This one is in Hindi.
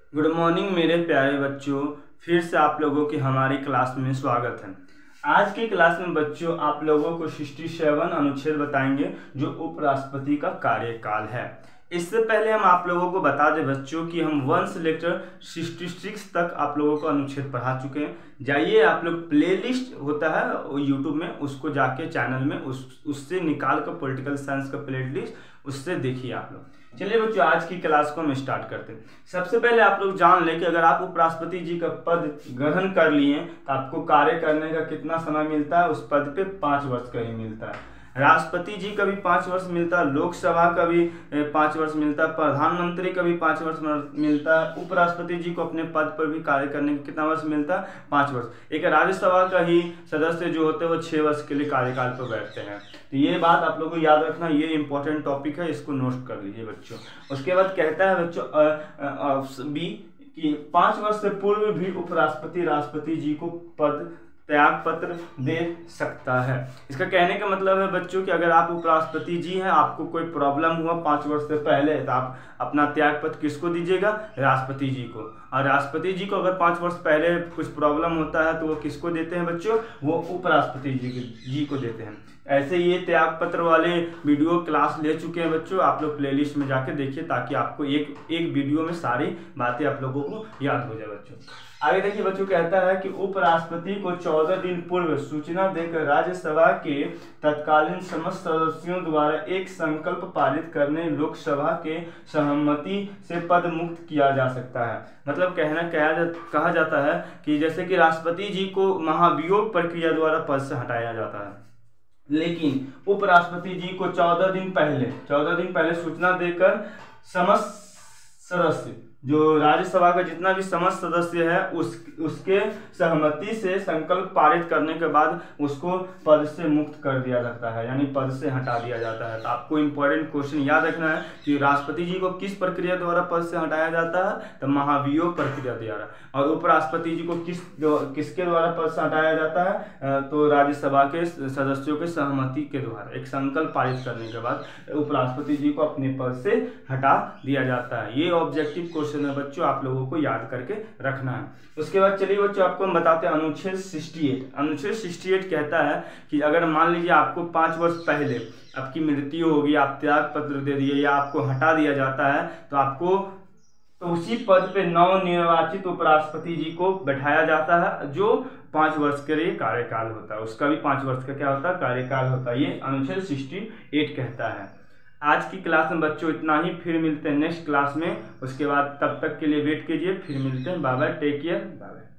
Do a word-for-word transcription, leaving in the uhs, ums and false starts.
गुड मॉर्निंग मेरे प्यारे बच्चों, फिर से आप लोगों की हमारी क्लास में स्वागत है। आज की क्लास में बच्चों आप लोगों को सड़सठ अनुच्छेद बताएंगे जो उपराष्ट्रपति का कार्यकाल है। इससे पहले हम आप लोगों को बता दें बच्चों कि हम वन से लेकर छियासठ तक आप लोगों को अनुच्छेद पढ़ा चुके हैं। जाइए आप लोग प्लेलिस्ट होता है यूट्यूब में, उसको जाके चैनल में उस उससे निकाल कर पॉलिटिकल साइंस का प्लेलिस्ट उससे देखिए आप लोग। चलिए बच्चों, आज की क्लास को हम स्टार्ट करते हैं। सबसे पहले आप लोग जान लें कि अगर आप उपराष्ट्रपति जी का पद ग्रहण कर लिए तो आपको कार्य करने का कितना समय मिलता है। उस पद पे पाँच वर्ष का ही मिलता है। राष्ट्रपति जी का भी पाँच वर्ष मिलता है, लोकसभा का भी पाँच वर्ष मिलता है, प्रधानमंत्री का भी पाँच वर्ष मिलता है, उपराष्ट्रपति जी को अपने पद पर भी कार्य करने का कितना वर्ष मिलता है, पाँच वर्ष। एक राज्यसभा का ही सदस्य जो होते हैं वो छः वर्ष के लिए कार्यकाल पर बैठते हैं। तो ये बात आप लोगों को याद रखना, ये इंपॉर्टेंट टॉपिक है, इसको नोट कर लीजिए बच्चों। उसके बाद कहता है बच्चों बी कि पाँच वर्ष से पूर्व भी उपराष्ट्रपति राष्ट्रपति जी को पद त्याग पत्र दे सकता है। इसका कहने का मतलब है बच्चों कि अगर आप उपराष्ट्रपति जी हैं, आपको कोई प्रॉब्लम हुआ पाँच वर्ष से पहले, तो आप अपना त्याग पत्र किसको दीजिएगा, राष्ट्रपति जी को। और राष्ट्रपति जी को अगर पाँच वर्ष पहले कुछ प्रॉब्लम होता है तो वो किसको देते हैं बच्चों, वो उपराष्ट्रपति जी जी को देते हैं। ऐसे ये त्याग पत्र वाले वीडियो क्लास ले चुके हैं बच्चों, आप लोग प्लेलिस्ट में जाके देखिए ताकि आपको एक एक वीडियो में सारी बातें आप लोगों को याद हो जाए बच्चों। आगे देखिए बच्चों, कहता है कि उपराष्ट्रपति को चौदह दिन पूर्व सूचना देकर राज्यसभा के तत्कालीन समस्त सदस्यों द्वारा एक संकल्प पारित करने लोकसभा के सहमति से पद मुक्त किया जा सकता है। मतलब कहना कहा, जा, कहा जाता है कि जैसे कि राष्ट्रपति जी को महाभियोग प्रक्रिया द्वारा पद से हटाया जाता है, लेकिन उपराष्ट्रपति जी को चौदह दिन पहले चौदह दिन पहले सूचना देकर समस्त सदस्य जो राज्यसभा का जितना भी समस्त सदस्य है उस उसके सहमति से संकल्प पारित करने के बाद उसको पद से मुक्त कर दिया जाता है, यानी पद से हटा दिया जाता है। तो आपको इंपॉर्टेंट क्वेश्चन याद रखना है कि राष्ट्रपति जी को किस प्रक्रिया द्वारा पद से हटाया जाता है, तो महाभियोग प्रक्रिया द्वारा। और उपराष्ट्रपति जी को किस किसके द्वारा पद से हटाया जाता है, तो राज्यसभा के सदस्यों के सहमति के द्वारा एक संकल्प पारित करने के बाद उपराष्ट्रपति जी को अपने पद से हटा दिया जाता है। ये ऑब्जेक्टिव क्वेश्चन है बच्चों, आप लोगों को याद करके रखना है। उसके बाद चलिए बच्चों, आपको हम बताते हैं अनुच्छेद अड़सठ। अनुच्छेद अड़सठ कहता है कि अगर मान लीजिए आपको पाँच वर्ष पहले आपकी मृत्यु होगी, आप त्याग पत्र दे दिए या आपको हटा दिया जाता है, तो आपको तो उसी पद पे नव निर्वाचित उपराष्ट्रपति जी को बैठाया जाता है जो पाँच वर्ष के लिए कार्यकाल होता है। उसका भी पाँच वर्ष का क्या होता है, कार्यकाल होता है। ये अनुच्छेद अड़सठ कहता है। आज की क्लास में बच्चों इतना ही, फिर मिलते हैं नेक्स्ट क्लास में। उसके बाद तब तक के लिए वेट कीजिए, फिर मिलते हैं। Bye bye, take care, bye bye.